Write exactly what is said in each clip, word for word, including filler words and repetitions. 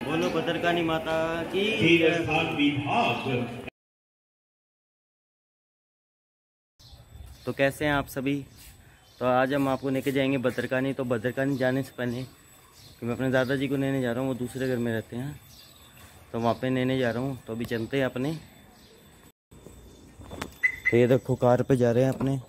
बोलो भद्रकाली माता की। तो कैसे हैं आप सभी। तो आज हम आपको लेके जाएंगे भद्रकाली। तो भद्रकाली जाने से पहले कि मैं अपने दादाजी को लेने जा रहा हूँ, वो दूसरे घर में रहते हैं, तो वहाँ पे लेने जा रहा हूँ। तो अभी चलते हैं अपने। तो ये देखो कार पे जा रहे हैं अपने।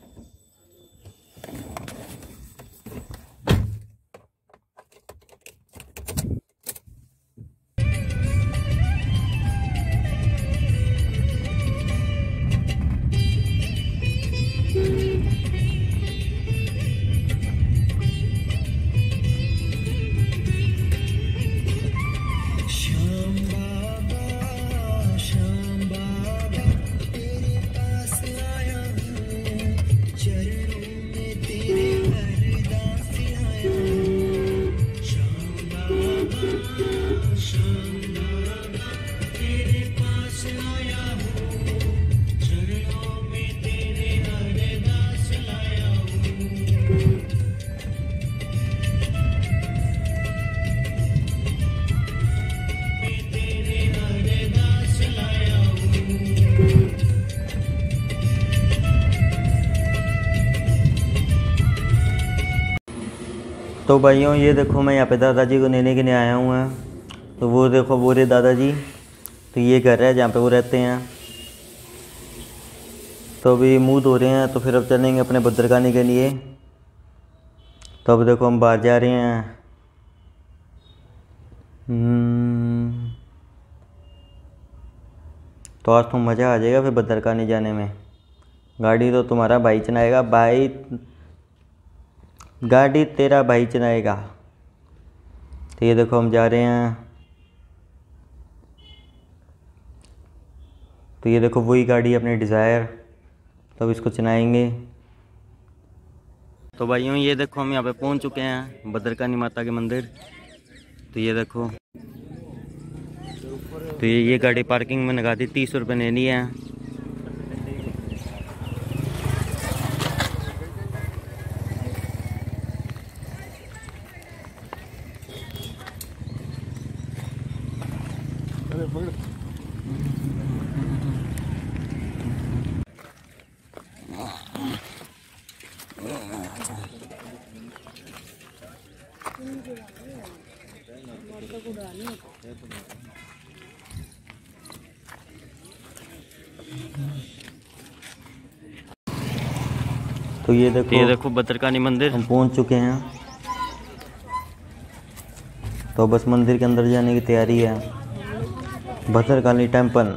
तो भाइयों ये देखो मैं यहाँ पे दादाजी को लेने के लिए आया हूँ है। तो वो देखो वो रहे दादाजी। तो ये घर है जहाँ पे वो रहते हैं। तो अभी मुँह धो रहे हैं, तो फिर अब चलेंगे अपने भद्रकाली के लिए। तो अब देखो हम बाहर जा रहे हैं। तो आज तो मज़ा आ जाएगा फिर भद्रकाली जाने में। गाड़ी तो तुम्हारा भाई चलाएगा, भाई गाड़ी तेरा भाई चलाएगा। तो ये देखो हम जा रहे हैं। तो ये देखो वही गाड़ी अपनी डिज़ायर। तो अब इसको चलाएंगे। तो भाइयों ये देखो हम यहाँ पे पहुँच चुके हैं भद्रकाली माता के मंदिर। तो ये देखो, तो ये ये गाड़ी पार्किंग में लगा दी, तीस रुपये ले लिए हैं। तो ये देखो ये देखो भद्रकाली मंदिर हम पहुंच चुके हैं। तो बस मंदिर के अंदर जाने की तैयारी है। भद्रकाली टेम्पल।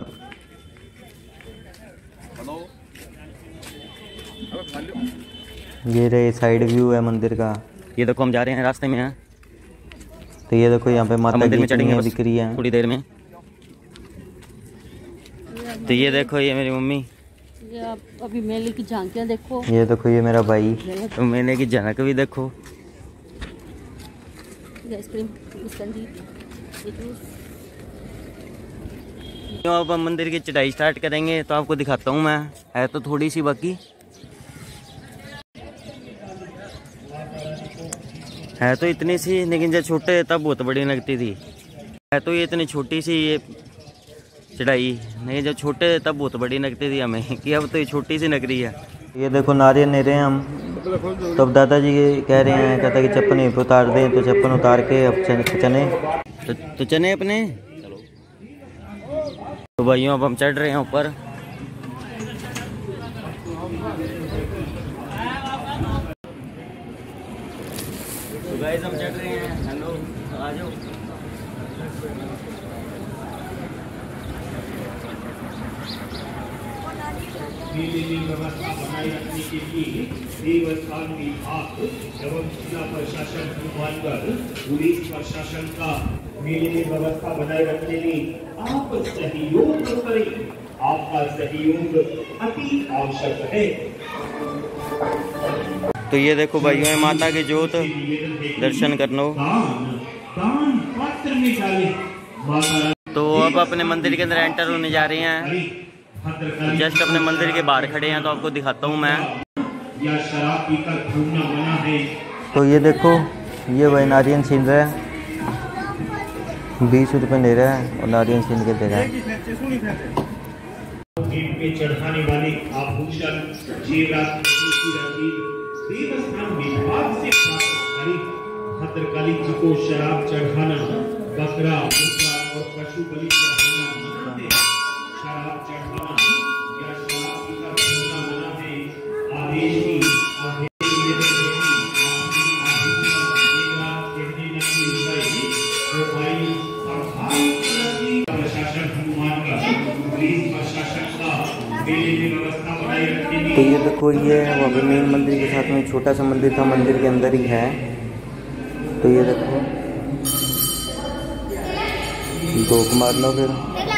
ये रहे साइड व्यू है मंदिर का। ये देखो हम जा रहे हैं, रास्ते में हैं। तो ये देखो यहाँ पे माता मंदिर में चढ़ेंगे दिख रही है थोड़ी देर में। तो ये देखो ये मेरी मम्मी। ये आप अभी मेले की झांकियाँ देखो। ये देखो ये मेरा भाई। तो मेले की झांक भी देखो। तो अब हम मंदिर की चढ़ाई स्टार्ट करेंगे। तो आपको दिखाता हूँ मैं, है तो थोड़ी सी बाकी है, तो इतनी सी, लेकिन जब छोटे तब बहुत बड़ी लगती थी। है तो ये इतनी छोटी सी ये चढ़ाई, नहीं जब छोटे तब बहुत बड़ी लगती थी हमें, कि अब तो ये छोटी सी लग रही है। ये देखो नारियल ले रहे हैं हम। तो अब दादाजी कह रहे हैं, कहता कि चप्पन ही उतार दें। तो चप्पन उतार के अब चने तो, तो चने अपने। तो भाइयों अब हम चढ़ रहे हैं ऊपर। तो गाइस हम चढ़ रहे हैं। हेलो आ जाओ। मेले में व्यवस्था बनाए रखने के लिए देवस्थान विभाग एवं जिला प्रशासन मानकर पुलिस प्रशासन का मेले में व्यवस्था बनाए रखने में आप सहयोग करें। आपका सहयोग अति आवश्यक है। तो ये देखो भाइयों माता की जोत, दर्शन कर लो। दान पात्र में डालें। तो अब अपने मंदिर के अंदर एंटर होने जा रहे हैं। जस्ट अपने मंदिर के बाहर खड़े हैं, तो आपको दिखाता हूँ मैं। या शराब पीकर घूमना मना है। तो ये देखो ये वही नारियल छीन रहा है। बीस रुपए ले रहा है और नारियल छीन के दे रहा है। पे चढ़ाने वाले आभूषण जेवरात की रसीद देवस्थान विभाग से प्राप्त खरीद भद्रकाली जी को शराब चढ़ाना, बकरा, मुर्गा और पशु बलि चढ़ाना मना है। शराब चढ़ाना या शराब पीकर घूमना मना है। आदेश की प्रशासन हनुमान का पुलिस प्रशासन का व्यवस्था बनाए रखने। तो ये देखो ये वहाँ पे मेन मंदिर के साथ में छोटा सा मंदिर था, मंदिर के अंदर ही है। तो ये देखो धोख मार लो फिर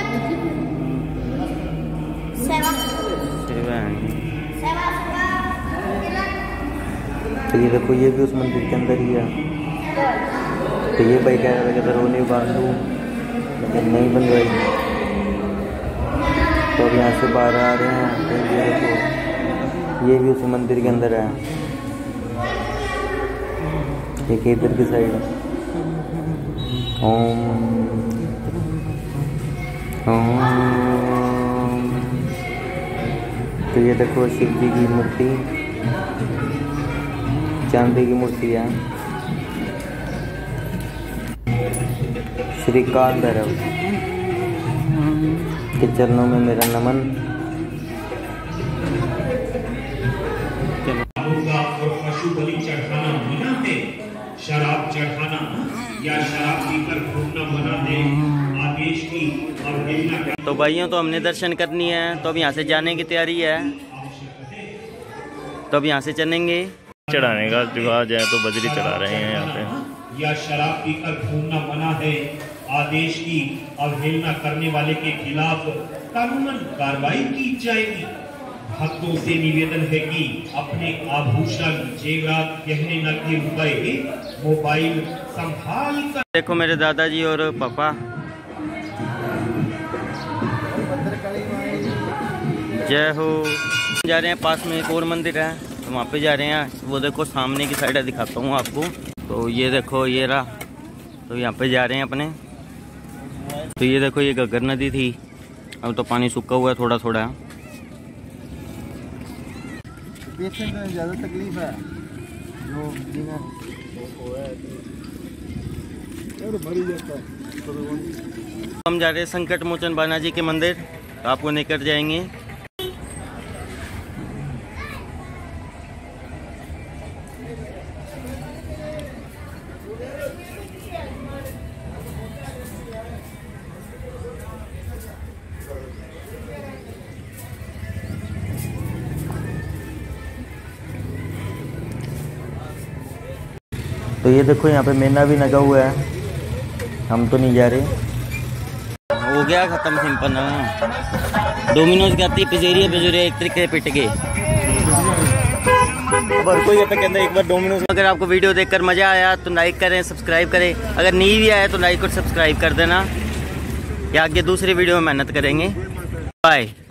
तो ये देखो ये भी उस मंदिर के अंदर ही है। तो ये भाई कह रहा था कि रोनी बांध दूँ लेकिन नहीं बनवाई। तो अब यहाँ से बाहर आ रहे हैं। तो ये देखो ये भी उस मंदिर के अंदर है, एक इधर की साइड ओम ओम। तो ये देखो शिव जी की मूर्ति, चांदी की मूर्ति है। श्री काल भैरव के चरणों में मेरा नमन। और पशु बलि चढ़ाना मना है। शराब चढ़ाना या शराब पीकर घूमना मना है। आदेश की और तो भाइयों तो हमने दर्शन करनी है, तो अब यहाँ से जाने की तैयारी है। तो अब यहाँ से चलेंगे। चढ़ाने का जुगाड़ जाए तो बजरी चढ़ा रहे हैं यहाँ पे। या शराब पीकर घूमना मना है। आदेश की अवहेलना करने वाले के खिलाफ कानूनन कार्रवाई की जाएगी। भक्तों से निवेदन है कि अपने आभूषण, जेवरात, गहने, नकदी रुपए, मोबाइल संभाल कर। देखो मेरे दादाजी और पापा जय हो। जा रहे हैं, पास में एक और मंदिर है तो वहाँ पे जा रहे हैं। वो देखो सामने की साइड दिखाता हूँ आपको। तो ये देखो ये रहा, तो यहाँ पे जा रहे हैं अपने। तो ये देखो ये घग्गर नदी थी, अब तो पानी सूखा हुआ है थोड़ा थोड़ा। देखने में ज़्यादा तकलीफ है जो हम जा रहे हैं संकट मोचन बालाजी के मंदिर, तो आपको लेकर जाएंगे। तो ये देखो यहाँ पे मेला भी लगा हुआ है, हम तो नहीं जा रहे। हो गया खत्म सिंपल ना। डोमिनोज की आती पिजेरिया पिजेरिया एक तरीके पिट गए। कोई तो कहते एक बार डोमिनोज। अगर आपको वीडियो देखकर मजा आया तो लाइक करें, सब्सक्राइब करें। अगर नहीं भी आया तो लाइक और सब्सक्राइब कर देना, या आगे दूसरी वीडियो में मेहनत करेंगे। बाय।